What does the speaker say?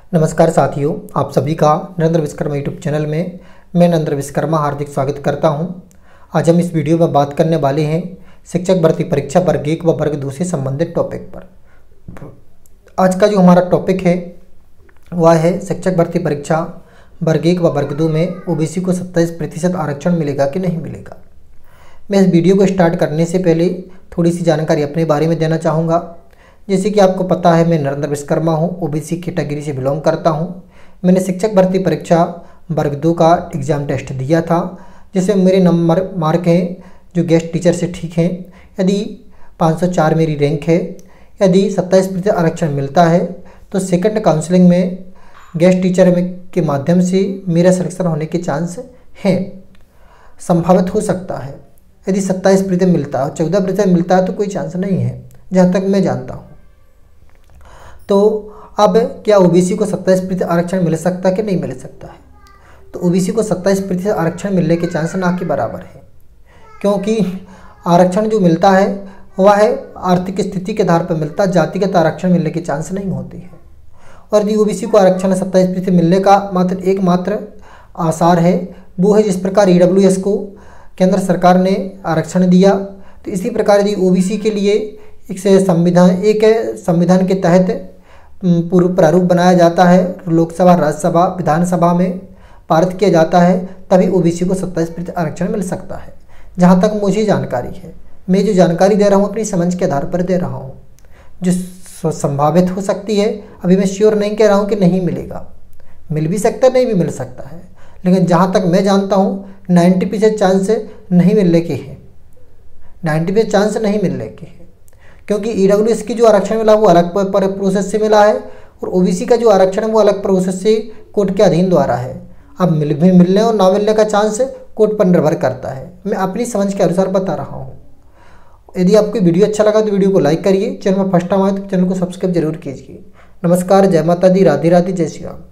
नमस्कार साथियों, आप सभी का नरेंद्र विश्वकर्मा यूट्यूब चैनल में मैं नरेंद्र विश्वकर्मा हार्दिक स्वागत करता हूं। आज हम इस वीडियो में बात करने वाले हैं शिक्षक भर्ती परीक्षा वर्ग 1 व वर्ग 2 से संबंधित टॉपिक पर। आज का जो हमारा टॉपिक है वह है शिक्षक भर्ती परीक्षा वर्ग 1 व वर्ग 2 में ओबीसी को 27% आरक्षण मिलेगा कि नहीं मिलेगा। मैं इस वीडियो को स्टार्ट करने से पहले थोड़ी सी जानकारी अपने बारे में देना चाहूँगा। जैसे कि आपको पता है, मैं नरेंद्र विश्वकर्मा हूँ, ओबीसी कैटेगरी से बिलोंग करता हूँ। मैंने शिक्षक भर्ती परीक्षा वर्ग 2 का एग्ज़ाम टेस्ट दिया था, जिसमें मेरे नंबर मार्क हैं जो गेस्ट टीचर से ठीक हैं। यदि 504 मेरी रैंक है, यदि 27% आरक्षण मिलता है तो सेकंड काउंसलिंग में गेस्ट टीचर के माध्यम से मेरा सिलेक्शन होने के चांस हैं, संभावित हो सकता है। यदि 27% मिलता है, 14% मिलता है तो कोई चांस नहीं है, जहाँ तक मैं जानता हूँ। तो अब क्या ओबीसी को 27% आरक्षण मिल सकता है कि नहीं मिल सकता है? तो ओबीसी को 27% आरक्षण मिलने के चांस ना के बराबर है, क्योंकि आरक्षण जो मिलता है वह है आर्थिक स्थिति के आधार पर मिलता है, जातिगत आरक्षण मिलने के चांस नहीं होते हैं। और यदि ओबीसी को आरक्षण 27% मिलने का एकमात्र आसार है वो है जिस प्रकार ईडब्ल्यूएस को केंद्र सरकार ने आरक्षण दिया, तो इसी प्रकार यदि ओबीसी के लिए एक संविधान के तहत पूर्व प्रारूप बनाया जाता है, लोकसभा, राज्यसभा, विधानसभा में पारित किया जाता है, तभी ओबीसी को 27% आरक्षण मिल सकता है। जहाँ तक मुझे जानकारी है, मैं जो जानकारी दे रहा हूँ अपनी समझ के आधार पर दे रहा हूँ, जो संभावित हो सकती है। अभी मैं श्योर नहीं कह रहा हूँ कि नहीं मिलेगा, मिल भी सकता है, नहीं भी मिल सकता है, लेकिन जहाँ तक मैं जानता हूँ 90% चांस नहीं मिलने के हैं, 90% चांस नहीं मिलने के हैं, क्योंकि ईडब्ल्यूएस की जो आरक्षण मिला वो अलग प्रोसेस से मिला है और ओबीसी का जो आरक्षण है वो अलग प्रोसेस से कोर्ट के अधीन द्वारा है। अब मिलने और ना मिलने का चांस कोर्ट पर निर्भर करता है। मैं अपनी समझ के अनुसार बता रहा हूँ। यदि आपको वीडियो अच्छा लगा तो वीडियो को लाइक करिए, चैनल में फर्स्ट टाइम आए तो चैनल को सब्सक्राइब जरूर कीजिए। नमस्कार, जय माता दी, राधे राधे, जय श्री राम।